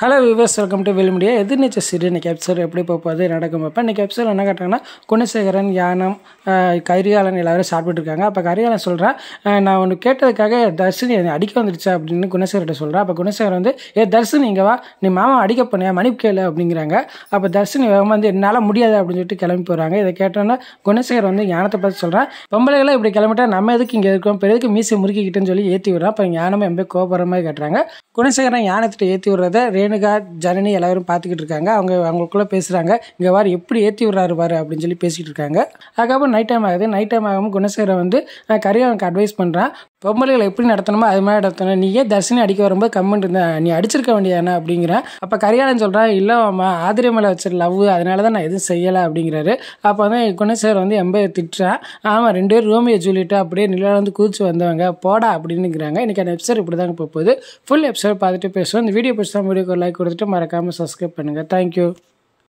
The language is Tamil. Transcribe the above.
ஹலோ வியூவர்ஸ், வெல்கம் டு வெல்முடியா. எதிர்நீச்சல் சீரியல் இன்னைக்கு எபிசோட் எப்படி போகுது நடக்கும் பார்ப்பேன். இன்றைக்கி எபிசோட் என்ன கேட்டாங்கன்னா, குணசேகரன், யானம், கரிகாலன் எல்லாரும் சாப்பிட்டு இருக்காங்க. அப்போ கரிகாலன் சொல்கிறேன், நான் ஒன்று கேட்டதுக்காக தர்ஷினி அடிக்க வந்துடுச்சா அப்படின்னு குணசேகர்கிட்ட சொல்கிறேன். அப்போ குணசேகர் வந்து, தர்ஷினி இங்கே வா, நீ மாமா அடிக்க போனியா, மன்னிப்பு கேளு அப்படிங்கிறாங்க. அப்போ தர்ஷினி வந்து என்னால் முடியாது அப்படின்னு சொல்லிட்டு கிளம்பி போகிறாங்க. இதை கேட்டோன்னா குணசேகர் வந்து ஞானத்தை பார்த்து சொல்கிறேன், பொம்பளைகளாம் இப்படி கிளம்பிட்டா நம்ம எதுக்கு இங்கே இருக்கோம், பெரியதுக்கு மீசை முறுக்கிக்கிட்டேன்னு சொல்லி ஏற்றி விடுறான். அப்போ ஞானமும் எம்பே கோபுற மாதிரி கட்டுறாங்க. குணசேகரன் ஞானத்திட்ட ஏற்றி விடுறத ரேணுகா, ஜனனி எல்லாரும் பார்த்துக்கிட்டு இருக்காங்க. அவங்களுக்குள்ள பேசுகிறாங்க, இங்கே வாரு எப்படி ஏற்றி விடுறாரு பாரு அப்படின்னு சொல்லி பேசிகிட்டு இருக்காங்க. அதுக்கப்புறம் நைட் டைம் ஆகுது. நைட் டைம் ஆகாமல் குணசேகரன் வந்து கரிகாலனுக்கு அட்வைஸ் பண்ணுறான், பொம்பளைகளை எப்படி நடத்தணுமோ அது மாதிரி நடத்தணும், நீ ஏன் தர்ஷினி அடிக்க வரும்போது கம்மெண்ட் இருந்தேன், நீ அடிச்சிருக்க வேண்டியதானே அப்படிங்கிறேன். அப்போ கரிகாலன் சொல்கிறான், இல்லைம்மா ஆதிரை மேலே வச்ச லவ், அதனால தான் நான் எதுவும் செய்யலை அப்படிங்கிறாரு. அப்போ வந்து குணசேகர் வந்து எம்பே திட்டுறான், ஆமாம் 2 பேரும் ரோமியோ ஜூலியட் அப்படியே நிலா வந்து கூச்சு வந்தவங்க போடா அப்படின்னுங்கிறாங்க. இன்றைக்கி அந்த எபிசோட் இப்படி தாங்க போகுது. ஃபுல் எபிசோட் பார்த்துட்டு பேசுவோம். இந்த வீடியோ பிடிச்சா வீடியோக்கு ஒரு லைக் கொடுத்துட்டு மறக்காமல் சப்ஸ்கிரைப் பண்ணுங்கள். தேங்க்யூ.